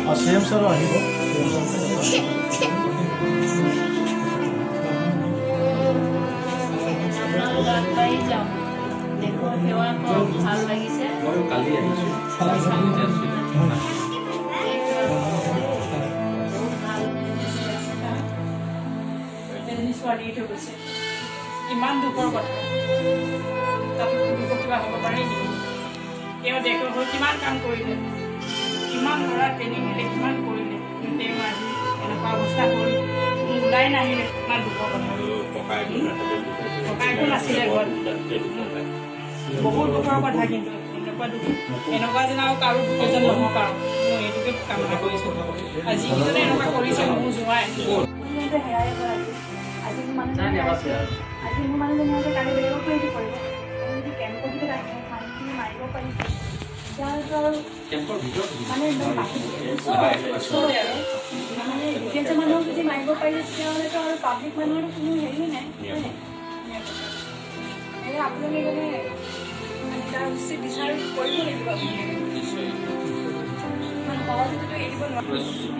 CM sir আহিব देखो सेवा को ভাল লাগিছে মই কালি আহিছো ইমান দুখৰ কথা তাত কিবা হ'ব পাৰে নেকি তেওঁ দেশৰ হৈ কিমান কাম কৰিলে কিমান ল'ৰা ট্ৰেইনিং দিলে কিমান কৰিলে তেওঁ আজি এনেকুৱা অৱস্থা হ'ল ওলাই নাহিলে ইমান দুখৰ কথা ককাইকো নাছিলে ঘৰত বহুত দুখৰ কথা কিন্তু এনেকুৱা যেন আৰু কাৰো দুখজন নহওক আৰু মই এইটোকে কামনা কৰিছোঁ আজি যিজনে এনেকুৱা কৰিছে মোৰ জোঁৱাই আজি মোৰ মানুহজনী কালি বেলেগক কৰি দিব পাৰিব যদি কেম্পৰ ভিতৰত আহে মানুহখিনি মাৰিব পাৰিছে মানে একদম মানে ডিফেন্সৰ মানুহক যদি মাৰিব পাৰিছে তেতিয়াহ'লেতো আৰু পাব্লিক মানুহৰ কোনো হেৰি নাই আপোনালোকে মানে তাৰ উচিত বিচাৰ কৰিব লাগিব মানে সহজতেতো এৰিব নোৱাৰে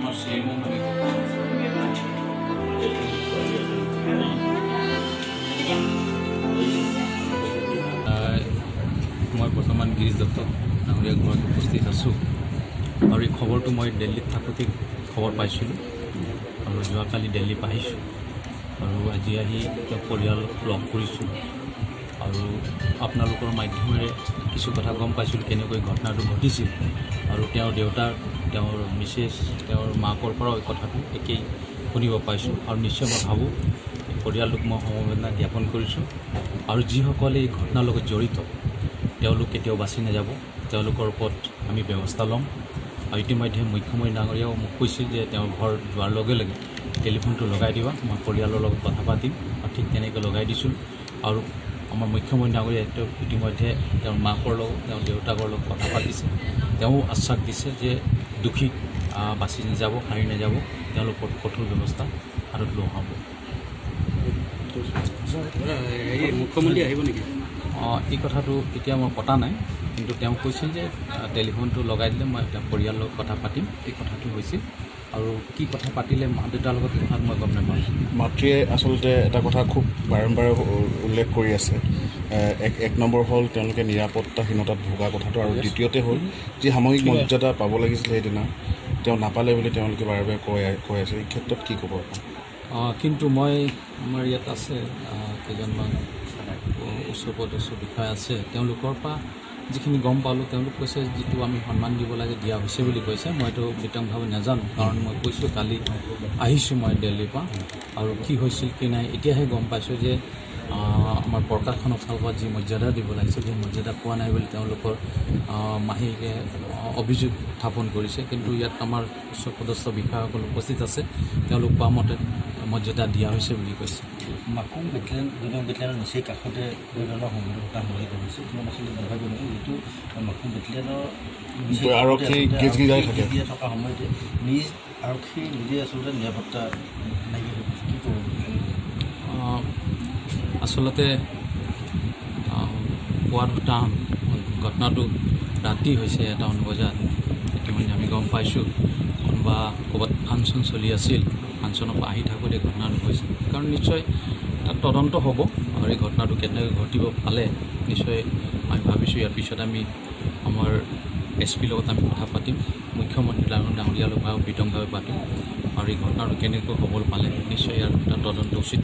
মই বৰ্তমান গিৰিশ দত্ত ডাঙৰীয়া ঘৰত উপস্থিত আছোঁ আৰু এই খবৰটো মই দিল্লীত থাকোঁতে খবৰ পাইছিলোঁ আৰু যোৱাকালি দিল্লী আহিছোঁ আৰু আজি আহি পৰিয়ালক লগ কৰিছোঁ আৰু আপোনালোকৰ মাধ্যমেৰে কিছু কথা গম পাইছিলোঁ কেনেকৈ ঘটনাটো ঘটিছিল আৰু তেওঁৰ দেউতাৰ তেওঁৰ মিছেছ তেওঁৰ মাকৰ পৰাও এই কথাটো একেই শুনিব পাইছোঁ আৰু নিশ্চয় মই ভাবোঁ পৰিয়ালটোক মই সমবেদনা জ্ঞাপন কৰিছোঁ আৰু যিসকলে এই ঘটনাৰ লগত জড়িত তেওঁলোক কেতিয়াও বাচি নাযাব তেওঁলোকৰ ওপৰত আমি ব্যৱস্থা ল'ম আৰু ইতিমধ্যে মুখ্যমন্ত্ৰী ডাঙৰীয়াও মোক কৈছিল যে তেওঁৰ ঘৰ যোৱাৰ লগে লগে টেলিফোনটো লগাই দিবা মই পৰিয়ালৰ লগত কথা পাতিম আৰু ঠিক তেনেকৈ লগাই দিছোঁ আৰু আমাৰ মুখ্যমন্ত্ৰী ডাঙৰীয়াই তেওঁ ইতিমধ্যে তেওঁৰ মাকৰ লগত তেওঁৰ দেউতাকৰ লগত কথা পাতিছে তেওঁ আশ্বাস দিছে যে দোষী বাচি নাযাব হাৰি নাযাব তেওঁলোকৰ কঠোৰ ব্যৱস্থা হাতত লোৱা হ'ব মুখ্যমন্ত্ৰী আহিব নেকি এই কথাটো এতিয়া মই পতা নাই কিন্তু তেওঁ কৈছিল যে টেলিফোনটো লগাই দিলে মই এতিয়া পৰিয়ালৰ লগত কথা পাতিম এই কথাটো হৈছিল আৰু কি কথা পাতিলে মা দেউতাৰ লগত কথাত মই গম নাপাওঁ মাতৃয়ে আচলতে এটা কথা খুব বাৰম্বাৰ উল্লেখ কৰি আছে এক নম্বৰ হ'ল তেওঁলোকে নিৰাপত্তাহীনতাত ভোগা কথাটো আৰু দ্বিতীয়তে হ'ল যি সাময়িক মৰ্যাদা পাব লাগিছিলে সেইদিনা তেওঁ নাপালে বুলি তেওঁলোকে বাৰে বাৰে কৈ আছে এই ক্ষেত্ৰত কি ক'ব কিন্তু মই আমাৰ ইয়াত আছে কেইজনমান উচ্চপদস্থ বিষয়া আছে তেওঁলোকৰ পৰা যিখিনি গম পালোঁ তেওঁলোক কৈছে যিটো আমি সন্মান দিব লাগে দিয়া হৈছে বুলি কৈছে মইতো বিতংভাৱে নাজানো কাৰণ মই কৈছোঁ কালি আহিছোঁ মই দিল্লীৰ পৰা আৰু কি হৈছিল কি নাই এতিয়াহে গম পাইছোঁ যে আমাৰ প্ৰকাশনৰ ফালৰ পৰা যি মৰ্যাদা দিব লাগিছিল সেই মৰ্যাদা পোৱা নাই বুলি তেওঁলোকৰ মাহীকে অভিযোগ উত্থাপন কৰিছে কিন্তু ইয়াত আমাৰ উচ্চপদস্থ বিষয়াসকল উপস্থিত আছে তেওঁলোক কোৱা মতে মৰ্যাদা দিয়া হৈছে বুলি কৈছে মাকুম বেটেলিয়ানৰ নিচেই কাষতে ধৰণৰ সংঘটিত সংঘটিত হৈছে কিছুমান আচলতে নাভাবিব যিটো মাকুম বেটেলিয়ানৰ থকা সময়তে নিজ আৰক্ষী নিজে আচলতে নিৰাপত্তা নাইকিয়া হৈ গৈছে কি ক'ব আচলতে পুৱা টান ঘটনাটো ৰাতি হৈছে 1 বজাত ইতিমধ্যে আমি গম পাইছোঁ কোনোবা ক'ৰবাত ফাংচন চলি আছিল ফাংচনৰ পৰা আহি থাকোঁতে ঘটনাটো হৈছে কাৰণ নিশ্চয় তাত তদন্ত হ'ব আৰু এই ঘটনাটো কেনেকৈ ঘটিব পালে নিশ্চয় আমি ভাবিছোঁ ইয়াৰ পিছত আমি আমাৰ SP লগত আমি কথা পাতিম মুখ্যমন্ত্ৰী ডাঙৰীয়াৰ লগত বিতংভাৱে পাতিম আৰু এই ঘটনাটো কেনেকৈ হ'বলৈ পালে নিশ্চয় ইয়াৰ তদন্ত উচিত